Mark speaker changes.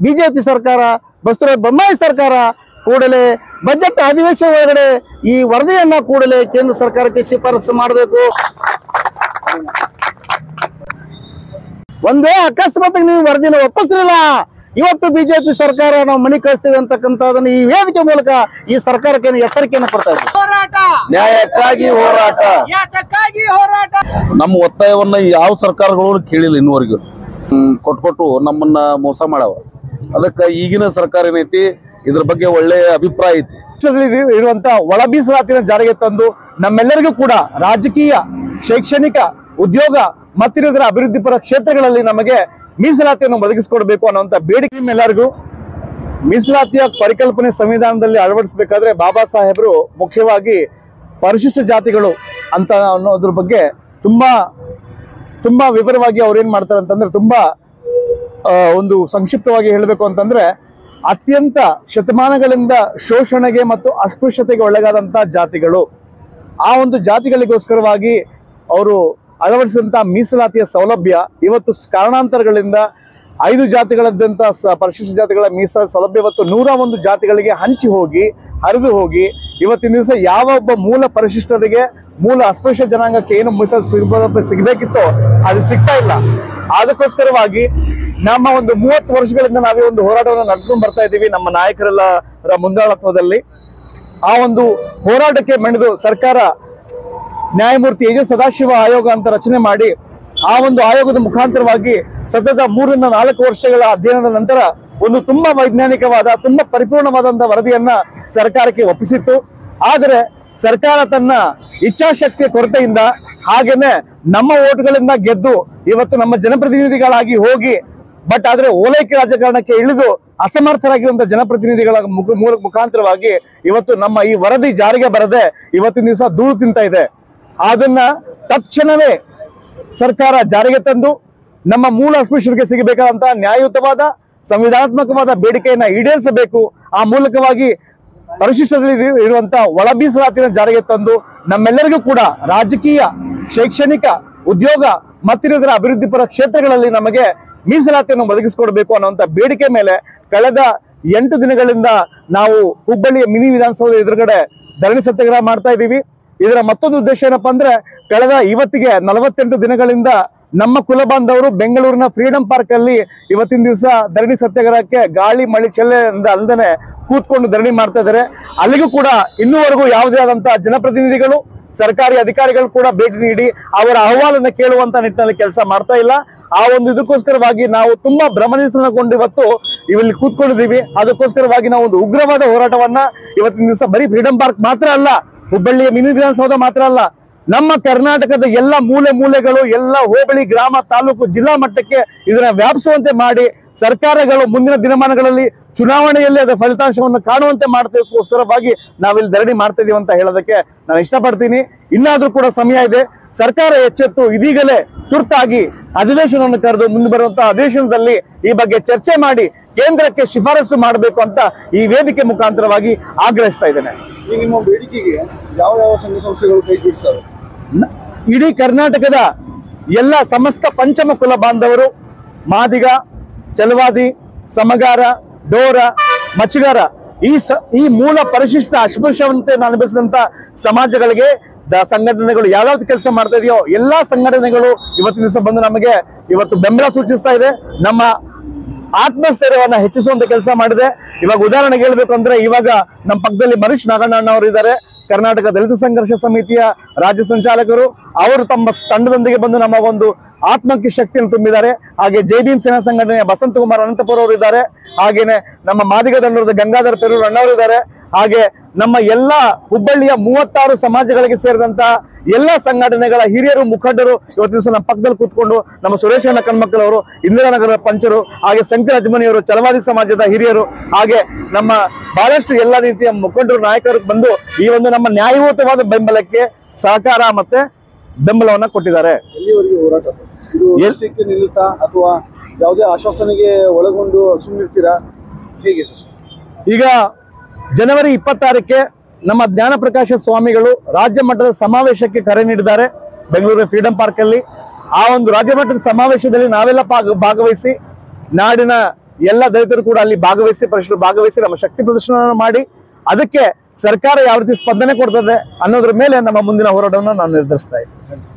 Speaker 1: BJP ಸರ್ಕಾರ ಬಸವರಾಜ ಬೊಮ್ಮಾಯಿ ಸರ್ಕಾರ ಕೂಡಲೇ ಬಜೆಟ್ ಅಧಿವೇಶನ ಒಳಗಡೆ ಈ ವರದಿಯನ್ನ ಕೂಡಲೇ ಕೇಂದ್ರ ಸರ್ಕಾರಕ್ಕೆ ಶಿಫಾರಸು ಮಾಡಬೇಕು. ಒಂದೇ ಅಕಸ್ಮಾತ್ ನೀವು ವರದಿನ ಒಪ್ಪಿಸಲಿಲ್ಲ, ಇವತ್ತು ಬಿಜೆಪಿ ಸರ್ಕಾರ ನಾವು ಮನೆ ಕಳಿಸ್ತೀವಿ ಅಂತಕ್ಕಂಥದನ್ನ ಈ ವೇದಿಕೆ ಮೂಲಕ ಈ ಸರ್ಕಾರಕ್ಕೆ ಎಚ್ಚರಿಕೆಯನ್ನು ಕೊಡ್ತಾ ಇದ್ದೀವಿ. ನ್ಯಾಯಕ್ಕಾಗಿ ಹೋರಾಟ.
Speaker 2: ನಮ್ಮ ಒತ್ತಾಯವನ್ನ ಯಾವ ಸರ್ಕಾರಗಳು ಕೇಳಿಲ್ಲ ಇನ್ನುವರೆಗೂ. ಕೊಟ್ಟು ನಮ್ಮನ್ನ ಮೋಸ ಮಾಡವ. ಅದಕ್ಕೆ ಈಗಿನ ಸರ್ಕಾರ ಏನೈತಿ ಇದ್ರ ಬಗ್ಗೆ ಒಳ್ಳೆಯ ಅಭಿಪ್ರಾಯ ಐತಿ.
Speaker 3: ಇರುವಂತ ಒಳ ಮೀಸಲಾತಿನ ಜಾರಿಗೆ ತಂದು ನಮ್ಮೆಲ್ಲರಿಗೂ ಕೂಡ ರಾಜಕೀಯ, ಶೈಕ್ಷಣಿಕ, ಉದ್ಯೋಗ ಮತ್ತಿತರ ಅಭಿವೃದ್ಧಿ ಪರ ಕ್ಷೇತ್ರಗಳಲ್ಲಿ ನಮಗೆ ಮೀಸಲಾತಿಯನ್ನು ಒದಗಿಸಿಕೊಡ್ಬೇಕು ಅನ್ನುವಂತ ಬೇಡಿಕೆ ಎಲ್ಲರಿಗೂ. ಮೀಸಲಾತಿಯ ಪರಿಕಲ್ಪನೆ ಸಂವಿಧಾನದಲ್ಲಿ ಅಳವಡಿಸಬೇಕಾದ್ರೆ ಬಾಬಾ ಸಾಹೇಬರು ಮುಖ್ಯವಾಗಿ ಪರಿಶಿಷ್ಟ ಜಾತಿಗಳು ಅಂತ ಅನ್ನೋದ್ರ ಬಗ್ಗೆ ತುಂಬಾ ವಿವರವಾಗಿ ಅವ್ರು ಏನ್ ಮಾಡ್ತಾರೆ ಅಂತಂದ್ರೆ, ತುಂಬಾ ಒಂದು ಸಂಕ್ಷಿಪ್ತವಾಗಿ ಹೇಳಬೇಕು ಅಂತಂದ್ರೆ, ಅತ್ಯಂತ ಶತಮಾನಗಳಿಂದ ಶೋಷಣೆಗೆ ಮತ್ತು ಅಸ್ಪೃಶ್ಯತೆಗೆ ಒಳಗಾದಂತಹ ಜಾತಿಗಳು, ಆ ಒಂದು ಜಾತಿಗಳಿಗೋಸ್ಕರವಾಗಿ ಅವರು ಅಳವಡಿಸಿದಂತಹ ಮೀಸಲಾತಿಯ ಸೌಲಭ್ಯ ಇವತ್ತು ಕಾರಣಾಂತರಗಳಿಂದ 5 ಜಾತಿಗಳಾದ್ಯಂತ ಪರಿಶಿಷ್ಟ ಜಾತಿಗಳ ಮೀಸಲಾತಿ ಸೌಲಭ್ಯ ಇವತ್ತು 101 ಜಾತಿಗಳಿಗೆ ಹರಿದು ಹೋಗಿ ಇವತ್ತಿನ ದಿವಸ ಯಾವ ಒಬ್ಬ ಮೂಲ ಪರಿಶಿಷ್ಟರಿಗೆ, ಮೂಲ ಅಸ್ಪೃಶ್ಯ ಜನಾಂಗಕ್ಕೆ ಏನು ಮೀಸಲಾತಿ ಸಿಗಬೇಕಿತ್ತೋ ಅದು ಸಿಗ್ತಾ ಇಲ್ಲ. ಅದಕ್ಕೋಸ್ಕರವಾಗಿ ನಮ್ಮ ಒಂದು 30 ವರ್ಷಗಳಿಂದ ನಾವೇ ಒಂದು ಹೋರಾಟವನ್ನು ನಡೆಸ್ಕೊಂಡು ಬರ್ತಾ ಇದ್ದೀವಿ ನಮ್ಮ ನಾಯಕರೆಲ್ಲರ ಮುಂದಾಳತ್ವದಲ್ಲಿ. ಆ ಒಂದು ಹೋರಾಟಕ್ಕೆ ಮಣಿದು ಸರ್ಕಾರ ನ್ಯಾಯಮೂರ್ತಿ ಎಜೆ ಸದಾಶಿವ ಆಯೋಗ ಅಂತ ರಚನೆ ಮಾಡಿ, ಆ ಒಂದು ಆಯೋಗದ ಮುಖಾಂತರವಾಗಿ ಸತತ 3 ರಿಂದ 4 ವರ್ಷಗಳ ಅಧ್ಯಯನದ ನಂತರ ಒಂದು ತುಂಬಾ ವೈಜ್ಞಾನಿಕವಾದ, ತುಂಬಾ ಪರಿಪೂರ್ಣವಾದಂತಹ ವರದಿಯನ್ನ ಸರ್ಕಾರಕ್ಕೆ ಒಪ್ಪಿಸಿತ್ತು. ಆದರೆ ಸರ್ಕಾರ ತನ್ನ ಇಚ್ಛಾಶಕ್ತಿಯ ಕೊರತೆಯಿಂದ, ಹಾಗೇನೆ ನಮ್ಮ ಓಟ್ಗಳಿಂದ ಗೆದ್ದು ಇವತ್ತು ನಮ್ಮ ಜನಪ್ರತಿನಿಧಿಗಳಾಗಿ ಹೋಗಿ, ಬಟ್ ಆದ್ರೆ ಓಲೈಕೆ ರಾಜಕಾರಣಕ್ಕೆ ಇಳಿದು ಅಸಮರ್ಥರಾಗಿರುವಂತಹ ಜನಪ್ರತಿನಿಧಿಗಳ ಮುಖಾಂತರವಾಗಿ ಇವತ್ತು ನಮ್ಮ ಈ ವರದಿ ಜಾರಿಗೆ ಬರದೆ ಇವತ್ತಿನ ದಿವಸ ಧೂಳು ತಿಂತ ಇದೆ. ಅದನ್ನ ತಕ್ಷಣವೇ ಸರ್ಕಾರ ಜಾರಿಗೆ ತಂದು ನಮ್ಮ ಮೂಲ ಅಸ್ಪೃಶ್ಯರಿಗೆ ಸಿಗಬೇಕಾದಂತಹ ನ್ಯಾಯಯುತವಾದ ಸಂವಿಧಾನಾತ್ಮಕವಾದ ಬೇಡಿಕೆಯನ್ನ ಈಡೇರಿಸಬೇಕು. ಆ ಮೂಲಕವಾಗಿ ಪರಿಶಿಷ್ಟದಲ್ಲಿ ಇರುವಂತಹ ಒಳ ಮೀಸಲಾತಿನ ಜಾರಿಗೆ ತಂದು ನಮ್ಮೆಲ್ಲರಿಗೂ ಕೂಡ ರಾಜಕೀಯ, ಶೈಕ್ಷಣಿಕ, ಉದ್ಯೋಗ ಮತ್ತಿತರ ಅಭಿವೃದ್ಧಿ ಪರ ಕ್ಷೇತ್ರಗಳಲ್ಲಿ ನಮಗೆ ಮೀಸಲಾತಿಯನ್ನು ಒದಗಿಸಿಕೊಡ್ಬೇಕು ಅನ್ನುವಂತ ಬೇಡಿಕೆ ಮೇಲೆ ಕಳೆದ 8 ದಿನಗಳಿಂದ ನಾವು ಹುಬ್ಬಳ್ಳಿಯ ಮಿನಿ ವಿಧಾನಸೌಧ ಎದುರುಗಡೆ ಧರಣಿ ಸತ್ಯಾಗ್ರಹ ಮಾಡ್ತಾ ಇದ್ದೀವಿ. ಇದರ ಮತ್ತೊಂದು ಉದ್ದೇಶ ಏನಪ್ಪಾ ಅಂದ್ರೆ, ಕಳೆದ ಇವತ್ತಿಗೆ 48 ದಿನಗಳಿಂದ ನಮ್ಮ ಕುಲ ಬಾಂಧವರು ಬೆಂಗಳೂರಿನ ಫ್ರೀಡಂ ಪಾರ್ಕ್ ಅಲ್ಲಿ ಇವತ್ತಿನ ದಿವಸ ಧರಣಿ ಸತ್ಯಾಗ್ರಹಕ್ಕೆ ಗಾಳಿ ಮಳಿ ಚೆಲ್ಲೆ ಅಲ್ಲದೆ ಕೂತ್ಕೊಂಡು ಧರಣಿ ಮಾಡ್ತಾ ಇದ್ದಾರೆ. ಅಲ್ಲಿಗೂ ಕೂಡ ಇನ್ನೂವರೆಗೂ ಯಾವುದೇ ಆದಂತಹ ಜನಪ್ರತಿನಿಧಿಗಳು, ಸರ್ಕಾರಿ ಅಧಿಕಾರಿಗಳು ಕೂಡ ಭೇಟಿ ನೀಡಿ ಅವರ ಅಹವಾಲನ್ನು ಕೇಳುವಂತ ನಿಟ್ಟಿನಲ್ಲಿ ಕೆಲಸ ಮಾಡ್ತಾ ಇಲ್ಲ. ಆ ಒಂದು ಇದಕ್ಕೋಸ್ಕರವಾಗಿ ನಾವು ತುಂಬಾ ಭ್ರಮನಿಸಲುಗೊಂಡು ಇವತ್ತು ಇಲ್ಲಿ ಕೂತ್ಕೊಂಡಿದ್ದೀವಿ. ಅದಕ್ಕೋಸ್ಕರವಾಗಿ ನಾವು ಒಂದು ಉಗ್ರವಾದ ಹೋರಾಟವನ್ನ ಇವತ್ತಿನ ದಿವಸ ಬರೀ ಫ್ರೀಡಂ ಪಾರ್ಕ್ ಮಾತ್ರ ಅಲ್ಲ, ಹುಬ್ಬಳ್ಳಿಯ ಮಿನಿ ವಿಧಾನಸೌಧ ಮಾತ್ರ ಅಲ್ಲ, ನಮ್ಮ ಕರ್ನಾಟಕದ ಎಲ್ಲ ಮೂಲೆಗಳು, ಎಲ್ಲ ಹೋಬಳಿ, ಗ್ರಾಮ, ತಾಲೂಕು, ಜಿಲ್ಲಾ ಮಟ್ಟಕ್ಕೆ ಇದನ್ನ ವ್ಯಾಪಿಸುವಂತೆ ಮಾಡಿ ಸರ್ಕಾರಗಳು ಮುಂದಿನ ದಿನಮಾನಗಳಲ್ಲಿ ಚುನಾವಣೆಯಲ್ಲಿ ಅದರ ಫಲಿತಾಂಶವನ್ನು ಕಾಣುವಂತೆ ಮಾಡೋದಕ್ಕೋಸ್ಕರವಾಗಿ ನಾವಿಲ್ಲಿ ಧರಣಿ ಮಾಡ್ತಾ ಇದೀವಿ ಅಂತ ಹೇಳೋದಕ್ಕೆ ನಾನು ಇಷ್ಟಪಡ್ತೀನಿ. ಇನ್ನಾದ್ರೂ ಕೂಡ ಸಮಯ ಇದೆ. ಸರ್ಕಾರ ಎಚ್ಚೆತ್ತು ಇದೀಗಲೇ ತುರ್ತಾಗಿ ಅಧಿವೇಶನವನ್ನು ಕರೆದು ಮುಂದೆ ಬರುವಂತಹ ಅಧಿವೇಶನದಲ್ಲಿ ಈ ಬಗ್ಗೆ ಚರ್ಚೆ ಮಾಡಿ ಕೇಂದ್ರಕ್ಕೆ ಶಿಫಾರಸು ಮಾಡಬೇಕು ಅಂತ ಈ ವೇದಿಕೆ ಮುಖಾಂತರವಾಗಿ ಆಗ್ರಹಿಸ್ತಾ ಇದ್ದೇನೆ.
Speaker 2: ಈ ನಿಮ್ಮ ಬೇಡಿಕೆಗೆ ಯಾವ ಸಂಘ ಸಂಸ್ಥೆಗಳು ಕೈ ಜೋಡಿಸ್ತವೆ?
Speaker 3: ಇಡೀ ಕರ್ನಾಟಕದ ಎಲ್ಲ ಸಮಸ್ತ ಪಂಚಮ ಕುಲ ಬಾಂಧವರು, ಮಾದಿಗ, ಚಲವಾದಿ, ಸಮಗಾರ, ಡೋರ, ಮಚ್ಚಗಾರ, ಈ ಮೂಲ ಪರಿಶಿಷ್ಟ ಅಸ್ಪೃಶ್ಯವಂತೆ ಅನುಭವಿಸಿದಂತ ಸಮಾಜಗಳಿಗೆ ಸಂಘಟನೆಗಳು ಯಾವ್ಯಾವ್ದು ಕೆಲಸ ಮಾಡ್ತಾ ಇದೆಯೋ ಎಲ್ಲಾ ಸಂಘಟನೆಗಳು ಇವತ್ತಿನ ದಿವಸ ಬಂದು ನಮಗೆ ಇವತ್ತು ಬೆಂಬಲ ಸೂಚಿಸ್ತಾ ಇದೆ. ನಮ್ಮ ಆತ್ಮಸ್ಥೈರ್ಯವನ್ನ ಹೆಚ್ಚಿಸುವಂತ ಕೆಲಸ ಮಾಡಿದೆ. ಇವಾಗ ಉದಾಹರಣೆಗೆ ಹೇಳ್ಬೇಕು ಅಂದ್ರೆ, ಇವಾಗ ನಮ್ಮ ಪಕ್ಕದಲ್ಲಿ ಮರೀಶ್ ನಾಗಣ್ಣ ಅವರು ಇದ್ದಾರೆ, ಕರ್ನಾಟಕ ದಲಿತ ಸಂಘರ್ಷ ಸಮಿತಿಯ ರಾಜ್ಯ ಸಂಚಾಲಕರು. ಅವರು ತಮ್ಮ ತಂಡದೊಂದಿಗೆ ಬಂದು ನಮ್ಮ ಒಂದು ಆತ್ಮಕ್ಕೆ ಶಕ್ತಿಯನ್ನು ತುಂಬಿದ್ದಾರೆ. ಹಾಗೆ ಜೈ ಭೀಮ್ ಸೇನಾ ಸಂಘಟನೆಯ ಬಸಂತ ಕುಮಾರ್ ಅನಂತಪುರ ಅವರು ಇದ್ದಾರೆ. ಹಾಗೇನೆ ನಮ್ಮ ಮಾದಿಗ ದಂಡದ ಗಂಗಾಧರ ಪೆರೂರು ಅಣ್ಣವರು ಇದ್ದಾರೆ. ಹಾಗೆ ನಮ್ಮ ಎಲ್ಲ ಹುಬ್ಬಳ್ಳಿಯ 36 ಸಮಾಜಗಳಿಗೆ ಸೇರಿದಂತ ಎಲ್ಲ ಸಂಘಟನೆಗಳ ಹಿರಿಯರು, ಮುಖಂಡರು ಇವತ್ತಿನ ದಿವಸ ನಮ್ಮ ಪಕ್ಕದಲ್ಲಿ ಕೂತ್ಕೊಂಡು, ನಮ್ಮ ಸುರೇಶಣ್ಣ ಕಣ್ಮಕ್ಕಳವರು, ಇಂದಿರಾನಗರ ಪಂಚರು, ಹಾಗೆ ಶಂಕರ ಅಜ್ಮನಿಯವರು, ಚಲವಾದಿ ಸಮಾಜದ ಹಿರಿಯರು, ಹಾಗೆ ನಮ್ಮ ಬಹಳಷ್ಟು ಎಲ್ಲ ರೀತಿಯ ಮುಖಂಡರು, ನಾಯಕರು ಬಂದು ಈ ಒಂದು ನಮ್ಮ ನ್ಯಾಯಯುತವಾದ ಬೆಂಬಲಕ್ಕೆ ಸಹಕಾರ ಮತ್ತೆ ಬೆಂಬಲವನ್ನ ಕೊಟ್ಟಿದ್ದಾರೆ.
Speaker 2: ಎಲ್ಲಿವರೆಗೆ ಹೋರಾಟ ಸರ್? ಇದು ಎಷ್ಟಕ್ಕೆ ನಿಲ್ಲುತ್ತಾ ಅಥವಾ ಯಾವುದೇ ಆಶ್ವಾಸನೆಗೆ ಒಳಗೊಂಡು ಸುಮ್ಮನಿರ್ತೀರಾ, ಹೇಗೆ ಸರ್?
Speaker 3: ಈಗ ಜನವರಿ 26ಕ್ಕೆ ನಮ್ಮ ಜ್ಞಾನಪ್ರಕಾಶ ಸ್ವಾಮಿಗಳು ರಾಜ್ಯ ಮಟ್ಟದ ಸಮಾವೇಶಕ್ಕೆ ಕರೆ ನೀಡಿದ್ದಾರೆ ಬೆಂಗಳೂರಿನ ಫ್ರೀಡಂ ಪಾರ್ಕ್ ಅಲ್ಲಿ. ಆ ಒಂದು ರಾಜ್ಯ ಮಟ್ಟದ ಸಮಾವೇಶದಲ್ಲಿ ನಾವೆಲ್ಲ ಭಾಗವಹಿಸಿ ನಾಡಿನ ಎಲ್ಲ ದಲಿತರು ಕೂಡ ಅಲ್ಲಿ ಭಾಗವಹಿಸಿ ನಮ್ಮ ಶಕ್ತಿ ಪ್ರದರ್ಶನ ಮಾಡಿ ಅದಕ್ಕೆ ಸರ್ಕಾರ ಯಾವ ರೀತಿ ಸ್ಪಂದನೆ ಕೊಡ್ತದೆ ಅನ್ನೋದ್ರ ಮೇಲೆ ನಮ್ಮ ಮುಂದಿನ ಹೋರಾಟವನ್ನು ನಾನು ನಿರ್ಧರಿಸ್ತಾ ಇದ್ದೀನಿ.